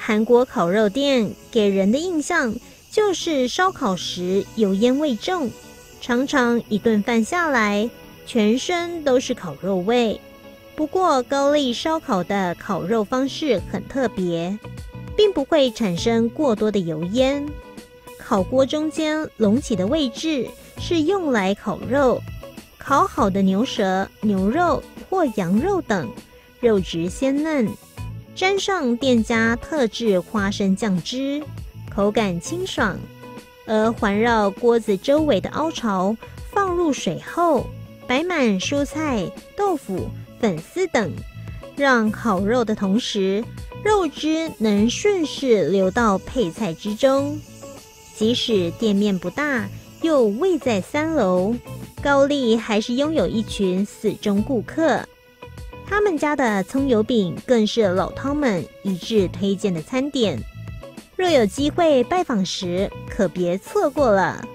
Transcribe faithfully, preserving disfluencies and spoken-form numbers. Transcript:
韩国烤肉店给人的印象就是烧烤时油烟味重，常常一顿饭下来，全身都是烤肉味。不过高丽烧烤的烤肉方式很特别，并不会产生过多的油烟。烤锅中间隆起的位置是用来烤肉，烤好的牛舌、牛肉或羊肉等，肉质鲜嫩，沾上店家特制花生酱汁，口感清爽。而环绕锅子周围的凹槽放入水后，摆满蔬菜、豆腐、粉丝等，让烤肉的同时，肉汁能顺势流到配菜之中。即使店面不大，又位在三楼，高丽还是拥有一群死忠顾客。他们家的葱油饼更是老饕们一致推荐的餐点，若有机会拜访时，可别错过了。